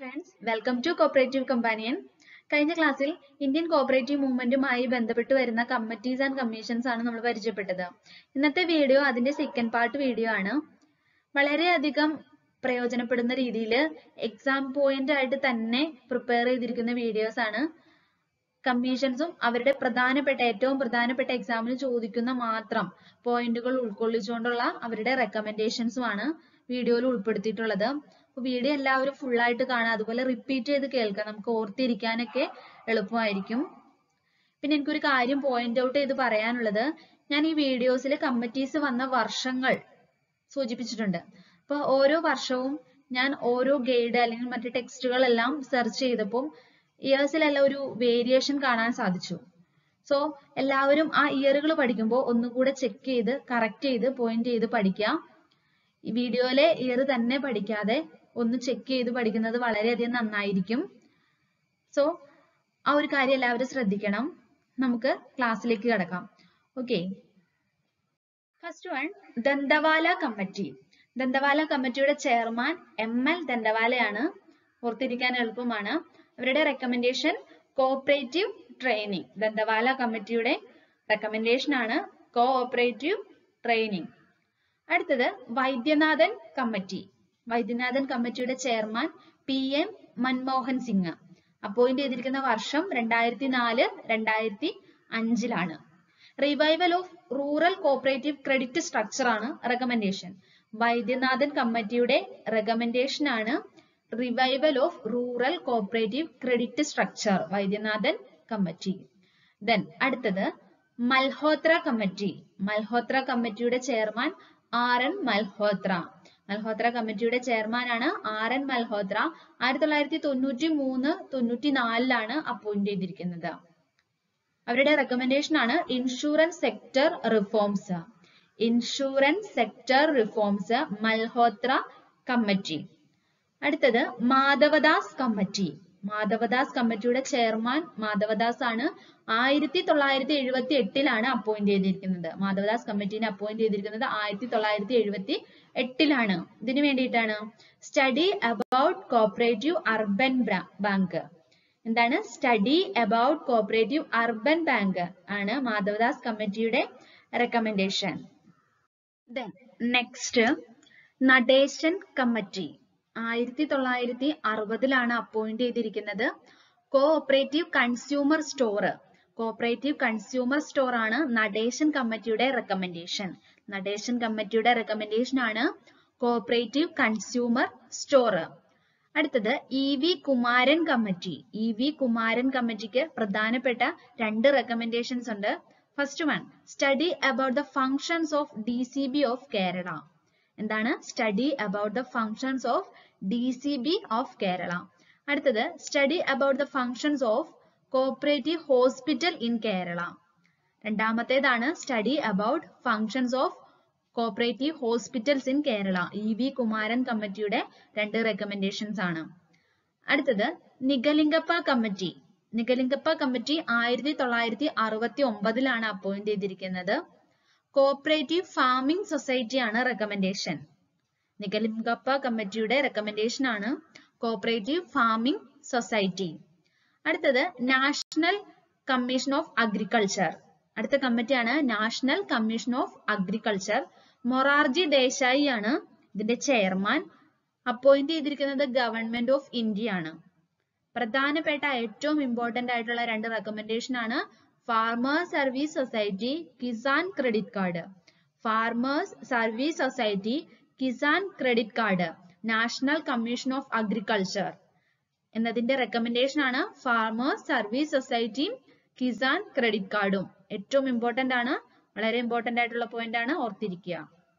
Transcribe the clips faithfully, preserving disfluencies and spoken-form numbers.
friends, welcome to Cooperative Companion. കഴിഞ്ഞ ക്ലാസ്സിൽ Indian cooperative മൂവ്മെന്റുമായി ബന്ധപ്പെട്ട് വരുന്ന കമ്മിറ്റീസ് ആൻഡ് കമ്മീഷൻസ് ആണ് നമ്മൾ പരിചയപ്പെട്ടത്. ഇന്നത്തെ വീഡിയോ അതിന്റെ സെക്കൻഡ് പാർട്ട് വീഡിയോ ആണ്. വളരെയധികം പ്രയോജനപ്പെടുന്ന രീതിയിൽ എക്സാം പോയിന്റ് ആയിട്ട് തന്നെ പ്രിപ്പയർ ചെയ്തിരിക്കുന്ന വീഡിയോസ് ആണ്. കമ്മീഷൻസും അവരുടെ പ്രധാനപ്പെട്ട ഏറ്റവും പ്രധാനപ്പെട്ട എക്സാമിന് ചോദിക്കുന്ന മാത്രം പോയിന്റുകൾ ഉൾക്കൊള്ളിച്ചുകൊണ്ടുള്ള അവരുടെ റെക്കമെൻഡേഷൻസും ആണ് വീഡിയോയിൽ ഉൾപ്പെടുത്തിയിട്ടുള്ളത്. വീഡിയോ എല്ലാവരും ഫുൾ ആയിട്ട് കാണാം, അതുപോലെ റിപ്പീറ്റ് ചെയ്ത് കേൾക്കാം, നമുക്ക് ഓർത്തിരിക്കാനൊക്കെ എളുപ്പമായിരിക്കും. പിന്നെ എനിക്കൊരു കാര്യം പോയിന്റ് ഔട്ട് ചെയ്ത് പറയാനുള്ളത്, ഞാൻ ഈ വീഡിയോസിൽ കമ്മിറ്റീസ് വന്ന വർഷങ്ങൾ സൂചിപ്പിച്ചിട്ടുണ്ട്. അപ്പൊ ഓരോ വർഷവും ഞാൻ ഓരോ ഗൈഡ് അല്ലെങ്കിൽ മറ്റു ടെക്സ്റ്റുകളെല്ലാം സെർച്ച് ചെയ്തപ്പോൾ ഇയേഴ്സിലെല്ലാം ഒരു വേരിയേഷൻ കാണാൻ സാധിച്ചു. സോ എല്ലാവരും ആ ഇയറുകൾ പഠിക്കുമ്പോൾ ഒന്നുകൂടെ ചെക്ക് ചെയ്ത് കറക്റ്റ് ചെയ്ത് പോയിന്റ് ചെയ്ത് പഠിക്കുക. ഈ വീഡിയോയിലെ ഇയർ തന്നെ പഠിക്കാതെ ഒന്ന് ചെക്ക് ചെയ്ത് പഠിക്കുന്നത് വളരെയധികം നന്നായിരിക്കും. സോ ആ ഒരു കാര്യം എല്ലാവരും ശ്രദ്ധിക്കണം. നമുക്ക് ക്ലാസ്സിലേക്ക് കിടക്കാം. Okay, first one, Dantwala committee. Dantwala കമ്മിറ്റിയുടെ ചെയർമാൻ എം എൽ ദന്തവാലയാണ്. ഓർത്തിരിക്കാൻ എളുപ്പമാണ്. അവരുടെ റെക്കമെൻഡേഷൻ കോഓപ്പറേറ്റീവ് ട്രെയിനിങ്. ദന്തവാല കമ്മിറ്റിയുടെ റെക്കമെൻഡേഷൻ ആണ് കോഓപ്പറേറ്റീവ് ട്രെയിനിങ്. അടുത്തത് വൈദ്യനാഥൻ കമ്മിറ്റി. വൈദ്യനാഥൻ കമ്മിറ്റിയുടെ chairman P M Manmohan Singh. Appoint ചെയ്തിരിക്കുന്ന വർഷം രണ്ടായിരത്തി നാല് രണ്ടായിരത്തി അഞ്ചിലാണ്. Revival of rural cooperative credit structure ആണ് റെക്കമെൻഡേഷൻ. വൈദ്യനാഥൻ കമ്മിറ്റിയുടെ റെക്കമെൻഡേഷൻ ആണ് revival of rural cooperative credit structure, Vaidyanathan committee. Then അടുത്തത് മൽഹോത്ര കമ്മിറ്റി. മൽഹോത്ര കമ്മിറ്റിയുടെ chairman R N Malhotra. Malhotra കമ്മിറ്റിയുടെ ചെയർമാൻ ആണ് ആർ എൻ മൽഹോത്ര. ആയിരത്തി തൊള്ളായിരത്തി തൊണ്ണൂറ്റി മൂന്ന് തൊണ്ണൂറ്റി നാലിലാണ് അപ്പോയിന്റ് ചെയ്തിരിക്കുന്നത്. അവരുടെ റെക്കമെൻഡേഷൻ ആണ് insurance sector reforms. Insurance sector reforms, Malhotra committee. അടുത്തത് മാധവദാസ് കമ്മിറ്റി. മാധവദാസ് കമ്മിറ്റിയുടെ ചെയർമാൻ മാധവദാസ് ആണ്. ആയിരത്തി തൊള്ളായിരത്തി എഴുപത്തി എട്ടിലാണ് അപ്പോയിന്റ് ചെയ്തിരിക്കുന്നത്. മാധവദാസ് കമ്മിറ്റിനെ അപ്പോയിന്റ് ചെയ്തിരിക്കുന്നത് ആയിരത്തി തൊള്ളായിരത്തി എഴുപത്തി എട്ടിലാണ്. ഇതിനു വേണ്ടിയിട്ടാണ് study about cooperative urban bank. എന്താണ് study about cooperative urban bank ആണ് മാധവദാസ് കമ്മിറ്റിയുടെ recommendation. Then next Natesan committee. ആയിരത്തി തൊള്ളായിരത്തി അറുപതിലാണ് അപ്പോയിന്റ് ചെയ്തിരിക്കുന്നത്. Cooperative consumer store. Cooperative consumer store ആണ് നടേശൻ കമ്മിറ്റിയുടെ റെക്കമെൻഡേഷൻ. നടേശൻ കമ്മിറ്റിയുടെ റെക്കമെൻഡേഷൻ ആണ് കോഓപ്പറേറ്റീവ് കൺസ്യൂമർ സ്റ്റോർ. അടുത്തത് E V Kumaran committee. E V Kumaran കമ്മിറ്റിക്ക് പ്രധാനപ്പെട്ട രണ്ട് റെക്കമെൻഡേഷൻസ് ഉണ്ട്. First one, study about the functions of D C B of Kerala. എന്താണ് study about the functions of D C B of Kerala. അടുത്തത് study about the functions of cooperative hospital in Kerala. രണ്ടാമത്തേതാണ് study about functions of cooperative hospitals in Kerala. E V Kumaran കമ്മിറ്റിയുടെ രണ്ട് recommendations ആണ്. അടുത്തത് നിഗലിംഗപ്പ committee. നിഗലിംഗപ്പ committee ആയിരത്തി തൊള്ളായിരത്തി അറുപത്തി ഒമ്പതിലാണ് അപ്പോയിന്റ് ചെയ്തിരിക്കുന്നത്. കോഓപ്പറേറ്റീവ് ഫാമിംഗ് സൊസൈറ്റി ആണ് റെക്കമെൻഡേഷൻ. നിഗലിംഗപ്പ കമ്മിറ്റിയുടെ റെക്കമെൻഡേഷൻ ആണ് കോഓപ്പറേറ്റീവ് ഫാമിംഗ് സൊസൈറ്റി. അടുത്തത് നാഷണൽ കമ്മീഷൻ ഓഫ് അഗ്രികൾച്ചർ. അടുത്ത കമ്മിറ്റിയാണ് national commission of agriculture. Morarji Desai ആണ് ഇതിന്റെ ചെയർമാൻ. അപ്പോയിന്റ് ചെയ്തിരിക്കുന്നത് ഗവൺമെന്റ് ഓഫ് ഇന്ത്യ ആണ്. പ്രധാനപ്പെട്ട ഏറ്റവും ഇമ്പോർട്ടന്റ് ആയിട്ടുള്ള രണ്ട് റെക്കമെൻഡേഷൻ ആണ് farmers service society, Kisan credit card. Farmers service society, Kisan credit card, national commission of agriculture എന്നതിന്റെ റെക്കമെൻഡേഷൻ ആണ് ഫാർമേഴ്സ് സർവീസ് സൊസൈറ്റിയും കിസാൻ ക്രെഡിറ്റ് കാർഡും. ഏറ്റവും ഇമ്പോർട്ടന്റ് ആണ്, വളരെ ഇമ്പോർട്ടന്റ് ആയിട്ടുള്ള പോയിന്റ് ആണ്, ഓർത്തിരിക്കുക.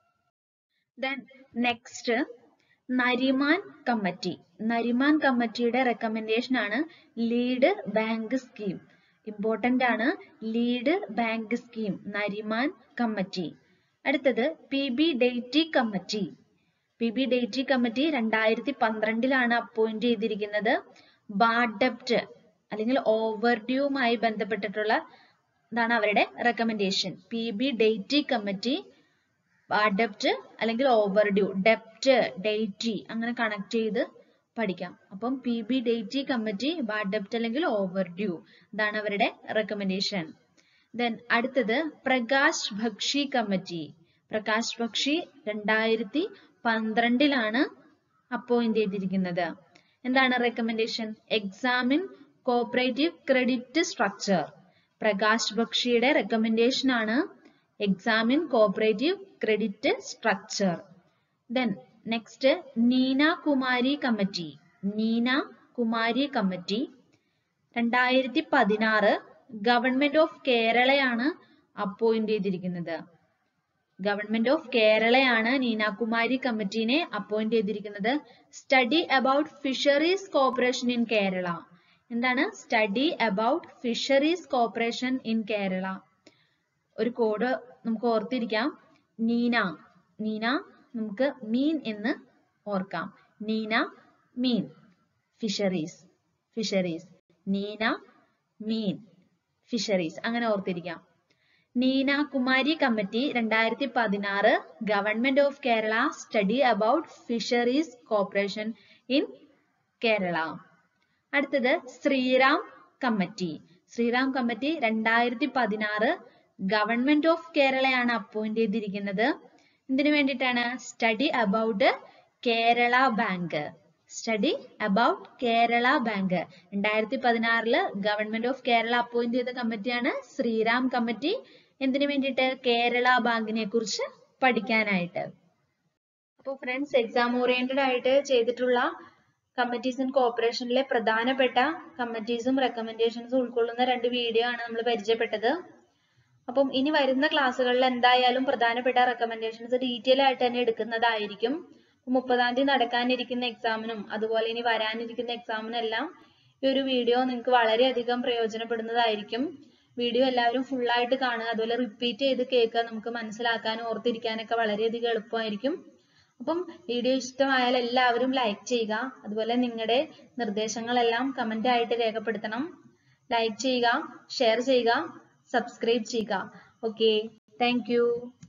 Then next Nariman committee. Nariman കമ്മിറ്റിയുടെ റെക്കമെൻഡേഷൻ ആണ് ലീഡ് ബാങ്ക് സ്കീം. ഇമ്പോർട്ടന്റ് ആണ് lead bank scheme, Nariman committee. അടുത്തത് പി ബി ഡെയ്റ്റി കമ്മിറ്റി. പി ബി ഡെയ്റ്റി കമ്മിറ്റി രണ്ടായിരത്തി പന്ത്രണ്ടിലാണ് അപ്പോയിന്റ് ചെയ്തിരിക്കുന്നത്. ബാഡ് ഡെപ്റ്റ് അല്ലെങ്കിൽ ഓവർ ഡ്യൂവുമായി ബന്ധപ്പെട്ടിട്ടുള്ള ഇതാണ് അവരുടെ റെക്കമെൻഡേഷൻ. പി ബി ഡെയ്റ്റി കമ്മിറ്റി ബാഡ് ഡെപ്റ്റ് അല്ലെങ്കിൽ ഓവർ ഡ്യൂ, ഡെപ്റ്റ് ഡെയ്റ്റി അങ്ങനെ കണക്ട് ചെയ്ത് പഠിക്കാം. അപ്പം പി ബി ഡേറ്റി കമ്മിറ്റി ബാഡ് ഡെപ്റ്റ് അല്ലെങ്കിൽ ഓവർ ഡ്യൂ, ഇതാണ് അവരുടെ റെക്കമെൻഡേഷൻ. ദെൻ അടുത്തത് പ്രകാശ് ഭക്ഷി കമ്മിറ്റി. പ്രകാശ് ഭക്ഷി രണ്ടായിരത്തി പന്ത്രണ്ടിലാണ് അപ്പോയിന്റ് ചെയ്തിരിക്കുന്നത്. എന്താണ് recommendation? Examine cooperative credit structure. Prakash ഭക്ഷിയുടെ റെക്കമെൻഡേഷൻ ആണ് examine cooperative credit structure. Then next Neena Kumari committee. Neena Kumari committee രണ്ടായിരത്തി പതിനാറ് ഗവൺമെന്റ് ഓഫ് കേരളയാണ് അപ്പോയിന്റ് ചെയ്തിരിക്കുന്നത്. ഗവൺമെന്റ് ഓഫ് കേരളയാണ് നീനാകുമാരി കമ്മിറ്റീനെ അപ്പോയിന്റ് ചെയ്തിരിക്കുന്നത്. Study about fisheries corporation in Kerala. എന്താണ് study about fisheries corporation in Kerala? ഒരു കോഡ് നമുക്ക് ഓർത്തിരിക്കാം. നീന നീന നമുക്ക് മീൻ എന്ന് ഓർക്കാം. നീന മീൻ, ഫിഷറീസ് ഫിഷറീസ് നീന മീൻ ഫിഷറീസ്, അങ്ങനെ ഓർത്തിരിക്കാം. നീന കുമാരി കമ്മിറ്റി രണ്ടായിരത്തി പതിനാറ് government of Kerala study about fisheries corporation in Kerala. അടുത്തത് ശ്രീറാം കമ്മിറ്റി. ശ്രീറാം കമ്മിറ്റി രണ്ടായിരത്തി പതിനാറ് ഗവൺമെന്റ് ഓഫ് കേരളയാണ് അപ്പോയിന്റ് ചെയ്തിരിക്കുന്നത്. എന്തിനു വേണ്ടിയിട്ടാണ്? Study about Kerala bank. Study about Kerala bank. രണ്ടായിരത്തി പതിനാറില് ഗവൺമെന്റ് ഓഫ് കേരള അപ്പോയിന്റ് ചെയ്ത കമ്മിറ്റിയാണ് ശ്രീറാം കമ്മിറ്റി. എന്തിനു വേണ്ടിയിട്ട്? കേരള ബാങ്കിനെ കുറിച്ച് പഠിക്കാനായിട്ട്. അപ്പോൾ ഫ്രണ്ട്സ്, എക്സാം ഓറിയന്റഡ് ആയിട്ട് ചെയ്തിട്ടുള്ള കമ്മിറ്റീസ് ആൻഡ് കോർപ്പറേഷനിലെ പ്രധാനപ്പെട്ട കമ്മിറ്റീസും റെക്കമെൻഡേഷൻസും ഉൾക്കൊള്ളുന്ന രണ്ട് വീഡിയോ ആണ് നമ്മൾ പരിചയപ്പെട്ടത്. അപ്പം ഇനി വരുന്ന ക്ലാസ്സുകളിൽ എന്തായാലും പ്രധാനപ്പെട്ട റെക്കമെൻഡേഷൻസ് ഡീറ്റെയിൽ ആയിട്ട് തന്നെ എടുക്കുന്നതായിരിക്കും. മുപ്പതാം തീയതി നടക്കാനിരിക്കുന്ന എക്സാമിനും അതുപോലെ ഇനി വരാനിരിക്കുന്ന എക്സാമിനും എല്ലാം ഈ ഒരു വീഡിയോ നിങ്ങൾക്ക് വളരെയധികം പ്രയോജനപ്പെടുന്നതായിരിക്കും. വീഡിയോ എല്ലാവരും ഫുൾ ആയിട്ട് കാണുക, അതുപോലെ റിപ്പീറ്റ് ചെയ്ത് കേൾക്കുക. നമുക്ക് മനസ്സിലാക്കാനും ഓർത്തിരിക്കാനൊക്കെ വളരെയധികം എളുപ്പമായിരിക്കും. അപ്പം വീഡിയോ ഇഷ്ടമായാൽ എല്ലാവരും ലൈക്ക് ചെയ്യുക. അതുപോലെ നിങ്ങളുടെ നിർദ്ദേശങ്ങളെല്ലാം കമന്റ് ആയിട്ട് രേഖപ്പെടുത്തണം. ലൈക്ക് ചെയ്യുക, ഷെയർ ചെയ്യുക, സബ്സ്ക്രൈബ് ചെയ്യുക. Okay, thank U.